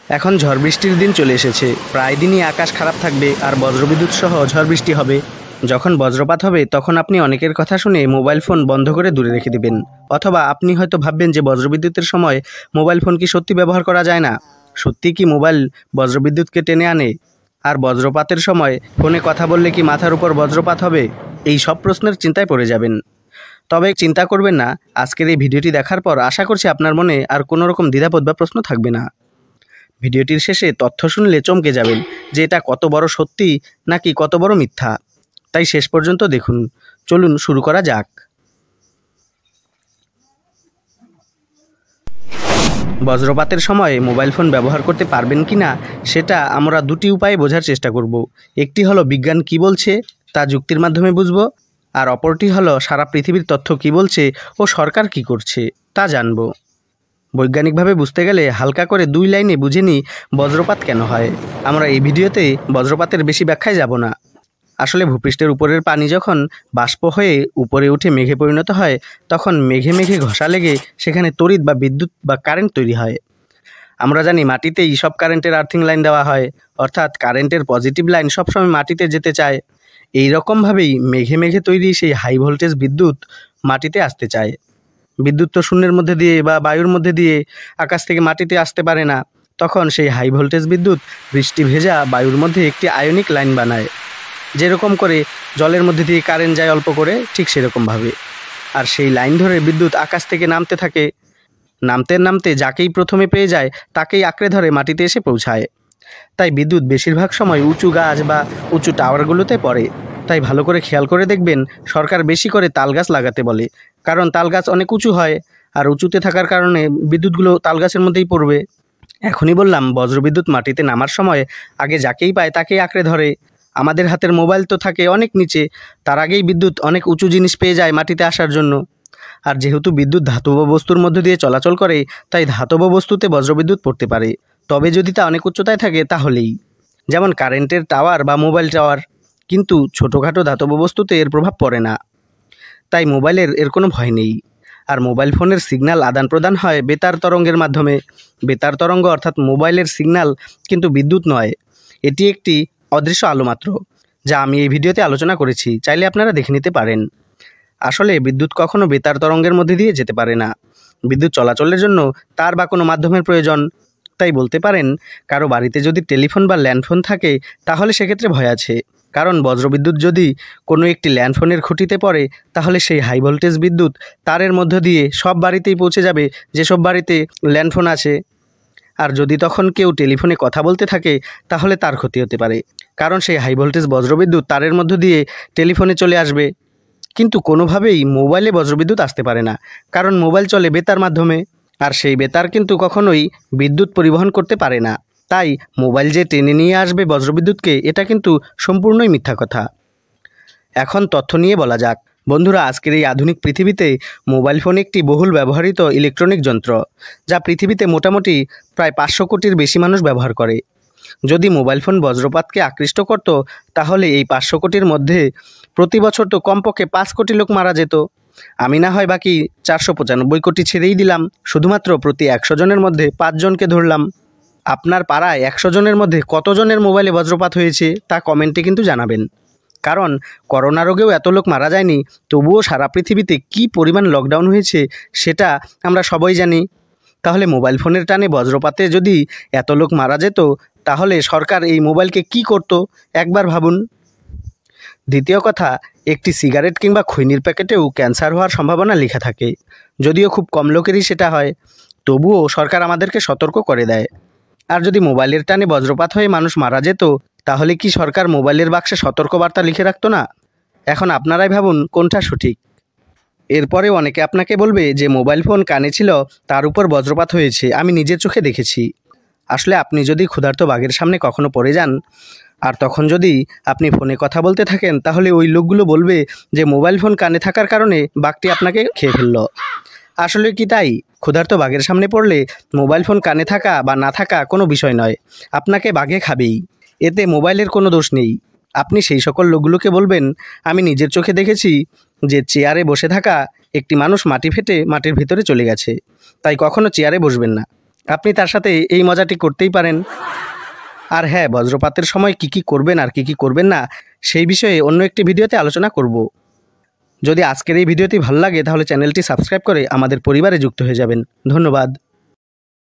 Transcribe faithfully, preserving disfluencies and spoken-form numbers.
এখন ঝড় বৃষ্টির দিন চলে এসেছে। প্রায় দিনই আকাশ খারাপ থাকবে আর বজ্রবিদ্যুৎ সহ ঝড় বৃষ্টি হবে। যখন বজ্রপাত হবে তখন আপনি অনেকের কথা শুনে মোবাইল ফোন বন্ধ করে দূরে রেখে দিবেন, অথবা আপনি হয়তো ভাববেন যে বজ্রবিদ্যুতের সময় মোবাইল ফোন কি সত্যি ব্যবহার করা যায় না? সত্যি কি মোবাইল বজ্রবিদ্যুৎকে টেনে আনে? আর বজ্রপাতের সময় ফোনে কথা বললে কি মাথার উপর বজ্রপাত হবে? এই সব প্রশ্নের চিন্তায় পড়ে যাবেন। তবে চিন্তা করবেন না, আজকের এই ভিডিওটি দেখার পর আশা করছি আপনার মনে আর কোনো রকম দ্বিধাবোধ বা প্রশ্ন থাকবে না। ভিডিওটির শেষে তথ্য শুনলে চমকে যাবেন যে এটা কত বড় সত্যি নাকি কত বড় মিথ্যা। তাই শেষ পর্যন্ত দেখুন। চলুন শুরু করা যাক। বজ্রপাতের সময় মোবাইল ফোন ব্যবহার করতে পারবেন কি না সেটা আমরা দুটি উপায়ে বোঝার চেষ্টা করব। একটি হলো বিজ্ঞান কি বলছে তা যুক্তির মাধ্যমে বুঝব, আর অপরটি হলো সারা পৃথিবীর তথ্য কি বলছে ও সরকার কি করছে তা জানব। বৈজ্ঞানিকভাবে বুঝতে গেলে হালকা করে দুই লাইনে বুঝে নিই বজ্রপাত কেন হয়। আমরা এই ভিডিওতে বজ্রপাতের বেশি ব্যাখ্যায় যাব না। আসলে ভূপৃষ্ঠের উপরের পানি যখন বাষ্প হয়ে উপরে উঠে মেঘে পরিণত হয় তখন মেঘে মেঘে ঘষা লেগে সেখানে তড়িৎ বা বিদ্যুৎ বা কারেন্ট তৈরি হয়। আমরা জানি মাটিতেই সব কারেন্টের আর্থিং লাইন দেওয়া হয়, অর্থাৎ কারেন্টের পজিটিভ লাইন সবসময় মাটিতে যেতে চায়। এই রকমভাবেই মেঘে মেঘে তৈরি সেই হাই ভোল্টেজ বিদ্যুৎ মাটিতে আসতে চায়। বিদ্যুৎ তো শূন্যের মধ্যে দিয়ে বা বায়ুর মধ্যে দিয়ে আকাশ থেকে মাটিতে আসতে পারে না, তখন সেই হাই ভোল্টেজ বিদ্যুৎ বৃষ্টি ভেজা বায়ুর মধ্যে একটি আয়নিক লাইন বানায়। যেরকম করে জলের মধ্যে দিয়ে কারেন্ট যায় অল্প করে, ঠিক সেরকমভাবে। আর সেই লাইন ধরে বিদ্যুৎ আকাশ থেকে নামতে থাকে। নামতে নামতে যাকেই প্রথমে পেয়ে যায় তাকেই আঁকড়ে ধরে মাটিতে এসে পৌঁছায়। তাই বিদ্যুৎ বেশিরভাগ সময় উঁচু গাছ বা উঁচু টাওয়ারগুলোতে পড়ে। তাই ভালো করে খেয়াল করে দেখবেন সরকার বেশি করে তাল গাছ লাগাতে বলে, কারণ তাল গাছ অনেক উঁচু হয় আর উঁচুতে থাকার কারণে বিদ্যুৎগুলো তাল গাছের মধ্যেই পড়বে। এখনই বললাম বজ্রবিদ্যুৎ মাটিতে নামার সময় আগে যাকেই পায় তাকেই আঁকড়ে ধরে। আমাদের হাতের মোবাইল তো থাকে অনেক নিচে, তার আগেই বিদ্যুৎ অনেক উঁচু জিনিস পেয়ে যায় মাটিতে আসার জন্য। আর যেহেতু বিদ্যুৎ ধাতব বস্তুর মধ্য দিয়ে চলাচল করে তাই ধাতব বস্তুতে বজ্রবিদ্যুৎ পড়তে পারে, তবে যদি তা অনেক উচ্চতায় থাকে তাহলেই, যেমন কারেন্টের টাওয়ার বা মোবাইল টাওয়ার। কিন্তু ছোটোখাটো ধাতব বস্তুতে এর প্রভাব পড়ে না, তাই মোবাইলের এর কোনো ভয় নেই। আর মোবাইল ফোনের সিগন্যাল আদান প্রদান হয় বেতার তরঙ্গের মাধ্যমে। বেতার তরঙ্গ অর্থাৎ মোবাইলের সিগন্যাল কিন্তু বিদ্যুৎ নয়, এটি একটি অদৃশ্য আলো মাত্র, যা আমি এই ভিডিওতে আলোচনা করেছি, চাইলে আপনারা দেখে নিতে পারেন। আসলে বিদ্যুৎ কখনো বেতার তরঙ্গের মধ্যে দিয়ে যেতে পারে না। বিদ্যুৎ চলাচলের জন্য তার বা কোনো মাধ্যমের প্রয়োজন। তাই বলতে পারেন কারো বাড়িতে যদি টেলিফোন বা ল্যান্ডফোন থাকে তাহলে সেক্ষেত্রে ভয় আছে, কারণ বজ্রবিদ্যুৎ যদি কোনো একটি ল্যান্ডফোনের খুঁটিতে পড়ে তাহলে সেই হাই ভোল্টেজ বিদ্যুৎ তারের মধ্য দিয়ে সব বাড়িতেই পৌঁছে যাবে যেসব বাড়িতে ল্যান্ডফোন আছে। আর যদি তখন কেউ টেলিফোনে কথা বলতে থাকে তাহলে তার ক্ষতি হতে পারে, কারণ সেই হাই ভোল্টেজ বজ্রবিদ্যুৎ তারের মধ্য দিয়ে টেলিফোনে চলে আসবে। কিন্তু কোনোভাবেই মোবাইলে বজ্রবিদ্যুৎ আসতে পারে না, কারণ মোবাইল চলে বেতার মাধ্যমে, আর সেই বেতার কিন্তু কখনোই বিদ্যুৎ পরিবহন করতে পারে না। তাই মোবাইল যে টেনে নিয়ে আসবে বজ্রবিদ্যুৎকে, এটা কিন্তু সম্পূর্ণই মিথ্যা কথা। এখন তথ্য নিয়ে বলা যাক। বন্ধুরা, আজকের এই আধুনিক পৃথিবীতে মোবাইল ফোন একটি বহুল ব্যবহৃত ইলেকট্রনিক যন্ত্র, যা পৃথিবীতে মোটামুটি প্রায় পাঁচশো কোটির বেশি মানুষ ব্যবহার করে। যদি মোবাইল ফোন বজ্রপাতকে আকৃষ্ট করত তাহলে এই পাঁচশো কোটির মধ্যে প্রতি বছর তো কমপক্ষে পাঁচ কোটি লোক মারা যেত। আমি না হয় বাকি চারশো পঁচানব্বই কোটি ছেড়েই দিলাম, শুধুমাত্র প্রতি একশো জনের মধ্যে পাঁচজনকে ধরলাম। আপনার পাড়ায় একশো জনের মধ্যে কতজনের মোবাইলে বজ্রপাত হয়েছে তা কমেন্টে কিন্তু জানাবেন। কারণ করোনা রোগেও এত লোক মারা যায়নি, তবুও সারা পৃথিবীতে কী পরিমাণ লকডাউন হয়েছে সেটা আমরা সবাই জানি। তাহলে মোবাইল ফোনের টানে বজ্রপাতে যদি এত লোক মারা যেত তাহলে সরকার এই মোবাইলকে কি করত একবার ভাবুন। দ্বিতীয় কথা, একটি সিগারেট কিংবা খৈনির প্যাকেটেও ক্যান্সার হওয়ার সম্ভাবনা লেখা থাকে, যদিও খুব কম লোকেরই সেটা হয়, তবুও সরকার আমাদেরকে সতর্ক করে দেয়। আর যদি মোবাইলের টানে বজ্রপাত হয়ে মানুষ মারা যেত তাহলে কি সরকার মোবাইলের বাক্সে সতর্কবার্তা লিখে রাখতো না? এখন আপনারাই ভাবুন কোনটা সঠিক। এরপরেও অনেকে আপনাকে বলবে যে মোবাইল ফোন কানে ছিল, তার উপর বজ্রপাত হয়েছে, আমি নিজের চোখে দেখেছি। আসলে আপনি যদি ক্ষুধার্ত বাঘের সামনে কখনো পড়ে যান আর তখন যদি আপনি ফোনে কথা বলতে থাকেন তাহলে ওই লোকগুলো বলবে যে মোবাইল ফোন কানে থাকার কারণে বাঘটি আপনাকে খেয়ে ফেলল। আসলে কি তাই? ক্ষুধার্ত বাঘের সামনে পড়লে মোবাইল ফোন কানে থাকা বা না থাকা কোনো বিষয় নয়, আপনাকে বাঘে খাবেই, এতে মোবাইলের কোনো দোষ নেই। আপনি সেই সকল লোকগুলোকে বলবেন আমি নিজের চোখে দেখেছি যে চেয়ারে বসে থাকা একটি মানুষ মাটি ফেটে মাটির ভিতরে চলে গেছে, তাই কখনো চেয়ারে বসবেন না। আপনি তার সাথে এই মজাটি করতেই পারেন। আর হ্যাঁ, বজ্রপাতের সময় কি কি করবেন আর কি কি করবেন না সেই বিষয়ে অন্য একটি ভিডিওতে আলোচনা করব। যদি আজকের এই ভিডিওটি ভালো লাগে তাহলে চ্যানেলটি সাবস্ক্রাইব করে আমাদের পরিবারে যুক্ত হয়ে যাবেন। ধন্যবাদ।